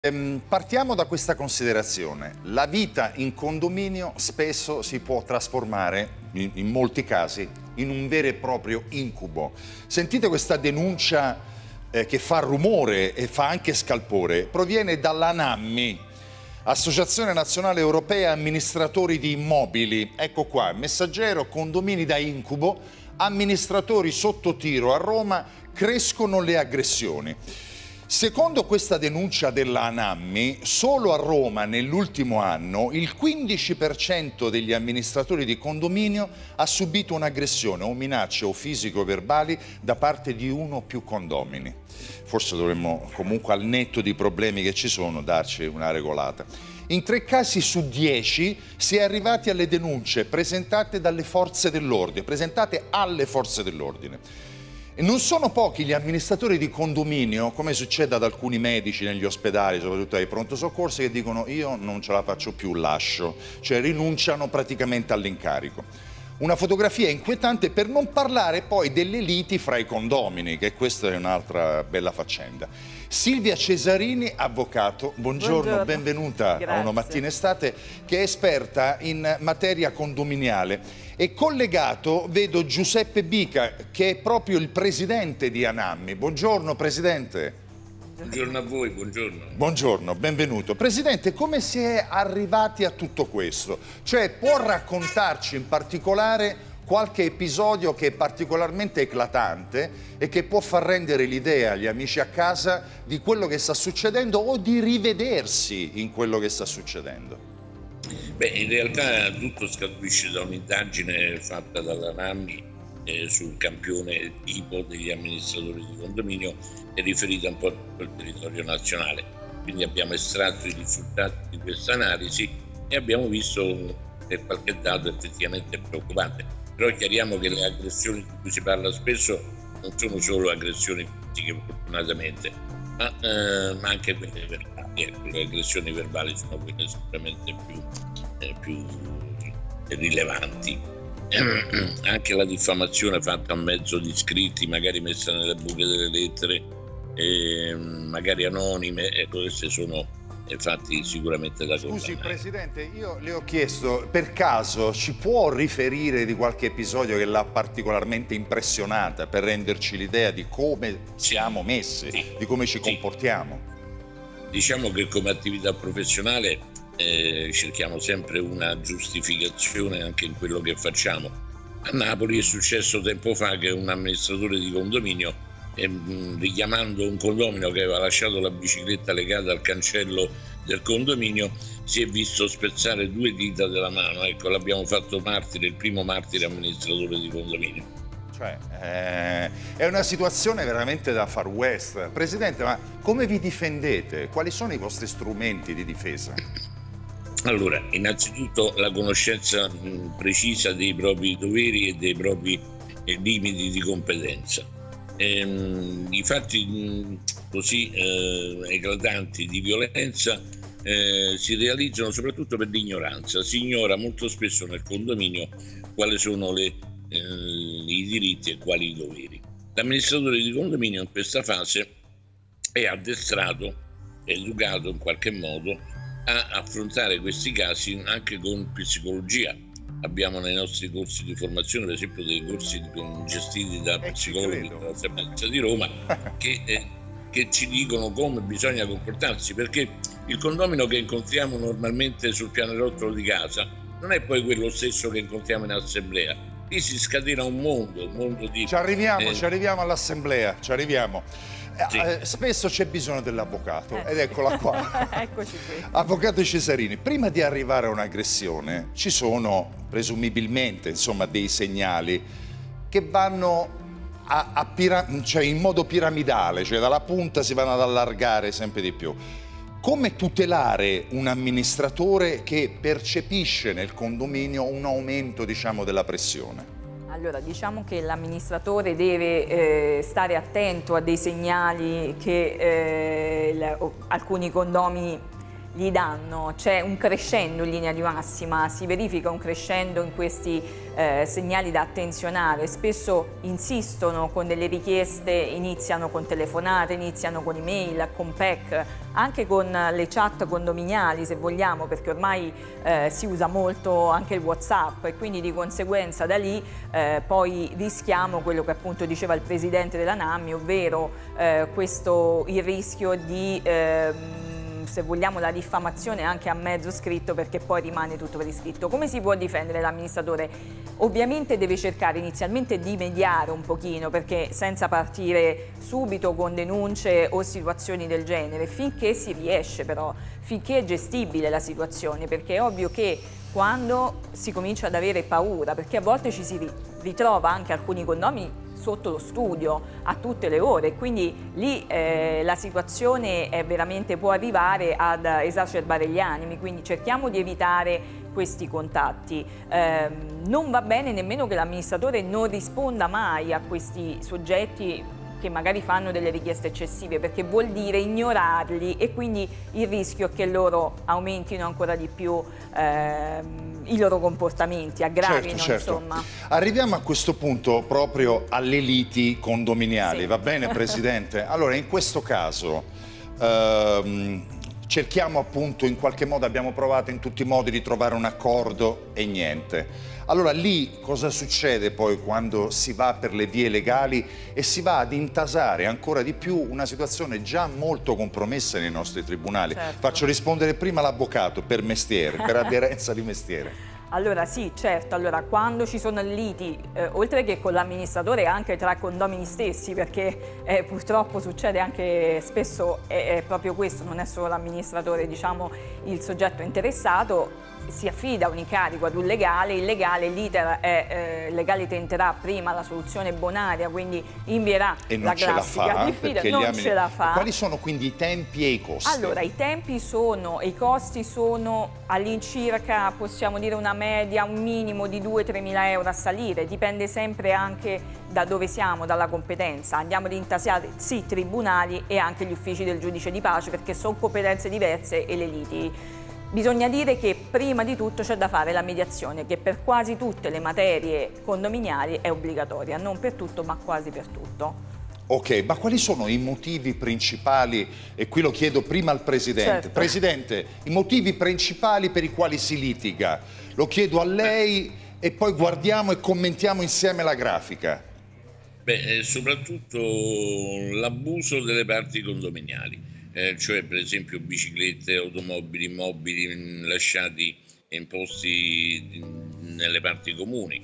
Partiamo da questa considerazione. La vita in condominio spesso si può trasformare, in molti casi, in un vero e proprio incubo. Sentite questa denuncia che fa rumore e fa anche scalpore. Proviene dall'ANAMMI, Associazione Nazionale Europea Amministratori di Immobili. Ecco qua, messaggero, condomini da incubo, amministratori sotto tiro a Roma, crescono le aggressioni. Secondo questa denuncia dell'ANAMMI, solo a Roma nell'ultimo anno il 15% degli amministratori di condominio ha subito un'aggressione o minacce o fisico-verbali da parte di uno o più condomini. Forse dovremmo comunque, al netto di problemi che ci sono, darci una regolata. In 3 casi su 10 si è arrivati alle denunce presentate dalle forze dell'ordine, presentate alle forze dell'ordine. E non sono pochi gli amministratori di condominio, come succede ad alcuni medici negli ospedali, soprattutto ai pronto soccorsi, che dicono io non ce la faccio più, lascio, cioè rinunciano praticamente all'incarico. Una fotografia inquietante, per non parlare poi delle liti fra i condomini, che questa è un'altra bella faccenda. Silvia Cesarini, avvocato, buongiorno. Benvenuta. Grazie. A Una Mattina Estate, che è esperta in materia condominiale. E collegato vedo Giuseppe Bica, che è proprio il presidente di ANAMMI. Buongiorno Presidente. Buongiorno a voi, buongiorno. Buongiorno, benvenuto. Presidente, come si è arrivati a tutto questo? Cioè, può raccontarci in particolare qualche episodio che è particolarmente eclatante e che può far rendere l'idea agli amici a casa di quello che sta succedendo o di rivedersi in quello che sta succedendo? Beh, in realtà tutto scaturisce da un'indagine fatta dall'ANAMMI sul campione tipo degli amministratori di condominio e riferita un po' a tutto il territorio nazionale. Quindi abbiamo estratto i risultati di questa analisi e abbiamo visto qualche dato effettivamente preoccupante. Però chiariamo che le aggressioni di cui si parla spesso non sono solo aggressioni fisiche, fortunatamente, ma anche quelle verbali. Ecco, le aggressioni verbali sono quelle sicuramente più rilevanti. Anche la diffamazione fatta a mezzo di scritti, magari messa nelle buche delle lettere, magari anonime, ecco, queste sono fatti sicuramente da condannare. Scusi Presidente, io le ho chiesto, per caso ci può riferire di qualche episodio che l'ha particolarmente impressionata, per renderci l'idea di come siamo messi, di come ci comportiamo? Diciamo che come attività professionale cerchiamo sempre una giustificazione anche in quello che facciamo. A Napoli è successo tempo fa che un amministratore di condominio, richiamando un condomino che aveva lasciato la bicicletta legata al cancello del condominio, si è visto spezzare 2 dita della mano. Ecco, l'abbiamo fatto martire, il primo martire amministratore di condominio. Cioè, è una situazione veramente da far west. Presidente, ma come vi difendete? Quali sono i vostri strumenti di difesa? Allora, innanzitutto la conoscenza precisa dei propri doveri e dei propri limiti di competenza. I fatti così eclatanti di violenza si realizzano soprattutto per l'ignoranza. Si ignora molto spesso nel condominio quali sono i diritti e quali i doveri. L'amministratore di condominio in questa fase è addestrato, è educato in qualche modo a affrontare questi casi anche con psicologia. Abbiamo nei nostri corsi di formazione, per esempio, dei corsi gestiti da psicologi della Sapienza di Roma che ci dicono come bisogna comportarsi, perché il condomino che incontriamo normalmente sul pianerottolo di casa non è poi quello stesso che incontriamo in assemblea. Lì si scatena un mondo di... Ci arriviamo all'assemblea, ci arriviamo. Sì. Spesso c'è bisogno dell'avvocato ed eccola qua. Eccoci qui. Avvocato Cesarini, prima di arrivare a un'aggressione ci sono presumibilmente, insomma, dei segnali che vanno cioè in modo piramidale, cioè dalla punta si vanno ad allargare sempre di più. Come tutelare un amministratore che percepisce nel condominio un aumento, diciamo, della pressione? Allora, diciamo che l'amministratore deve stare attento a dei segnali che alcuni condomini gli danno. C'è un crescendo in linea di massima, si verifica un crescendo in questi segnali da attenzionare, spesso insistono con delle richieste, iniziano con telefonate, iniziano con email, con PEC, anche con le chat condominiali se vogliamo, perché ormai si usa molto anche il WhatsApp e quindi di conseguenza da lì poi rischiamo quello che appunto diceva il presidente della NAMI, ovvero il rischio di se vogliamo la diffamazione anche a mezzo scritto, perché poi rimane tutto per iscritto. Come si può difendere l'amministratore? Ovviamente deve cercare inizialmente di mediare un pochino, perché senza partire subito con denunce o situazioni del genere, finché si riesce però, finché è gestibile la situazione, perché è ovvio che quando si comincia ad avere paura, perché a volte ci si ritrova anche alcuni condomini sotto lo studio a tutte le ore, quindi lì la situazione è veramente può arrivare ad esacerbare gli animi, quindi cerchiamo di evitare questi contatti. Non va bene nemmeno che l'amministratore non risponda mai a questi soggetti che magari fanno delle richieste eccessive, perché vuol dire ignorarli e quindi il rischio è che loro aumentino ancora di più i loro comportamenti, aggravino, certo. insomma. Arriviamo a questo punto proprio alle liti condominiali, sì. Va bene Presidente? Allora in questo caso cerchiamo appunto in qualche modo, abbiamo provato in tutti i modi di trovare un accordo e niente. Allora lì cosa succede poi quando si va per le vie legali e si va ad intasare ancora di più una situazione già molto compromessa nei nostri tribunali? Certo. Faccio rispondere prima l'avvocato per mestiere, per aderenza di mestiere. Allora sì, certo, allora quando ci sono liti, oltre che con l'amministratore anche tra condomini stessi, perché purtroppo succede anche spesso, è proprio questo, non è solo l'amministratore, diciamo, il soggetto interessato, si affida un incarico ad un legale, il legale, l'iter il legale tenterà prima la soluzione bonaria, quindi invierà la classica diffida, non ce la fa. Quali sono quindi i tempi e i costi? Allora, i tempi sono, e i costi sono all'incirca, possiamo dire una media, un minimo di 2-3 mila euro a salire, dipende sempre anche da dove siamo, dalla competenza. Andiamo ad intasiare sì tribunali e anche gli uffici del giudice di pace, perché sono competenze diverse e le liti. Bisogna dire che prima di tutto c'è da fare la mediazione, che per quasi tutte le materie condominiali è obbligatoria, non per tutto ma quasi per tutto. Ok, ma quali sono i motivi principali, e qui lo chiedo prima al Presidente. Certo. Presidente, i motivi principali per i quali si litiga, lo chiedo a lei e poi guardiamo e commentiamo insieme la grafica. Beh, soprattutto l'abuso delle parti condominiali. Cioè per esempio biciclette, automobili, immobili lasciati in posti nelle parti comuni.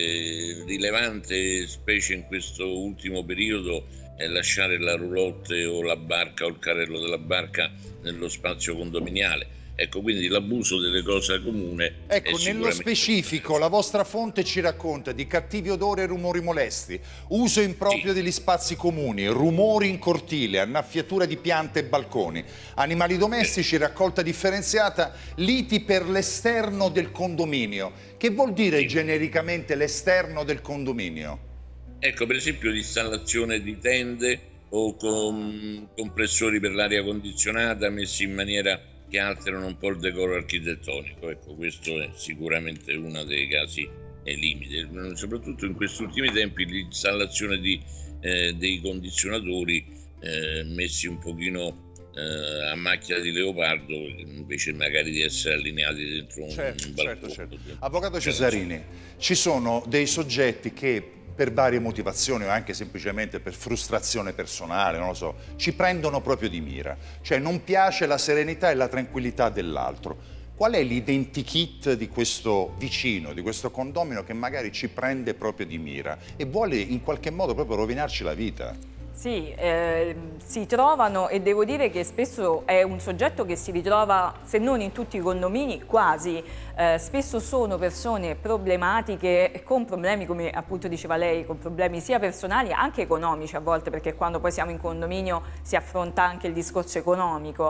Rilevante, specie in questo ultimo periodo, è lasciare la roulotte o la barca o il carrello della barca nello spazio condominiale. Ecco, quindi l'abuso delle cose comuni. Ecco, nello specifico la vostra fonte ci racconta di cattivi odori e rumori molesti, uso improprio degli spazi comuni, rumori in cortile, annaffiatura di piante e balconi, animali domestici, raccolta differenziata, liti per l'esterno del condominio. Che vuol dire genericamente l'esterno del condominio? Ecco, per esempio l'installazione di tende o con compressori per l'aria condizionata messi in maniera che alterano un po' il decoro architettonico. Ecco, questo è sicuramente uno dei casi limite. Soprattutto in questi ultimi tempi l'installazione dei condizionatori messi un pochino a macchia di leopardo, invece magari di essere allineati dentro un balcone. Certo. Avvocato Cesarini, ci sono dei soggetti che per varie motivazioni o anche semplicemente per frustrazione personale, non lo so, ci prendono proprio di mira. Cioè non piace la serenità e la tranquillità dell'altro. Qual è l'identikit di questo vicino, di questo condomino che magari ci prende proprio di mira e vuole in qualche modo proprio rovinarci la vita? Sì, si trovano, e devo dire che spesso è un soggetto che si ritrova, se non in tutti i condomini, quasi. Spesso sono persone problematiche, con problemi, come appunto diceva lei, con problemi sia personali anche economici a volte, perché quando poi siamo in condominio si affronta anche il discorso economico,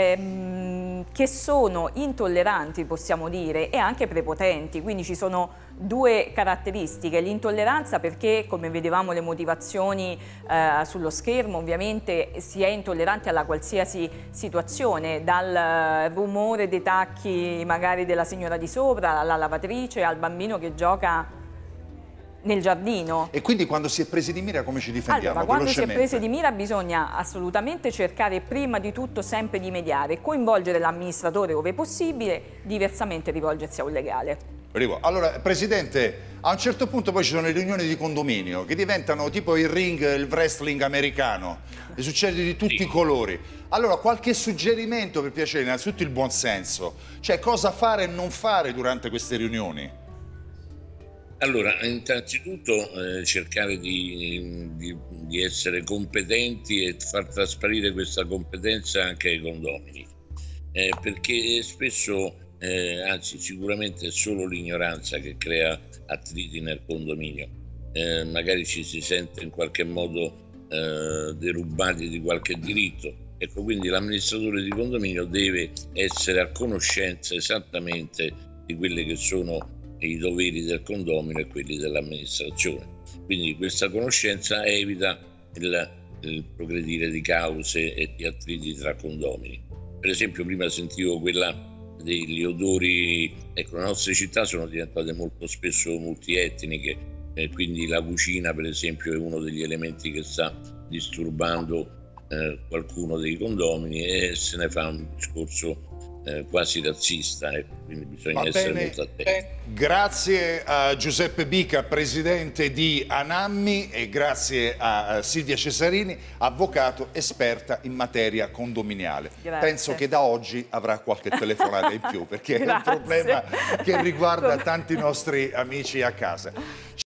che sono intolleranti, possiamo dire, e anche prepotenti. Quindi ci sono due caratteristiche: l'intolleranza, perché come vedevamo le motivazioni sullo schermo, ovviamente si è intolleranti alla qualsiasi situazione, dal rumore dei tacchi magari della signora di sopra, alla lavatrice, al bambino che gioca nel giardino. E quindi quando si è presi di mira come ci difendiamo? Allora, quando si è presi di mira bisogna assolutamente cercare prima di tutto sempre di mediare, coinvolgere l'amministratore ove possibile, diversamente rivolgersi a un legale. Allora, Presidente, a un certo punto poi ci sono le riunioni di condominio che diventano tipo il ring, il wrestling americano, e succede di tutti i colori. Allora, qualche suggerimento, per piacere, innanzitutto il buon senso, cioè cosa fare e non fare durante queste riunioni? Allora, innanzitutto cercare di essere competenti e far trasparire questa competenza anche ai condomini, perché spesso, anzi sicuramente è solo l'ignoranza che crea attriti nel condominio. Magari ci si sente in qualche modo derubati di qualche diritto. Ecco, quindi l'amministratore di condominio deve essere a conoscenza esattamente di quelle che sono i doveri del condomino e quelli dell'amministrazione. Quindi questa conoscenza evita il progredire di cause e di attriti tra condomini. Per esempio, prima sentivo quella degli odori. Ecco, le nostre città sono diventate molto spesso multietniche, quindi la cucina, per esempio, è uno degli elementi che sta disturbando qualcuno dei condomini, e se ne fa un discorso quasi razzista, quindi bisogna essere molto attenti. Grazie a Giuseppe Bica, presidente di Anammi, e grazie a Silvia Cesarini, avvocato esperta in materia condominiale. Grazie. Penso che da oggi avrà qualche telefonata in più, perché è un problema che riguarda tanti nostri amici a casa.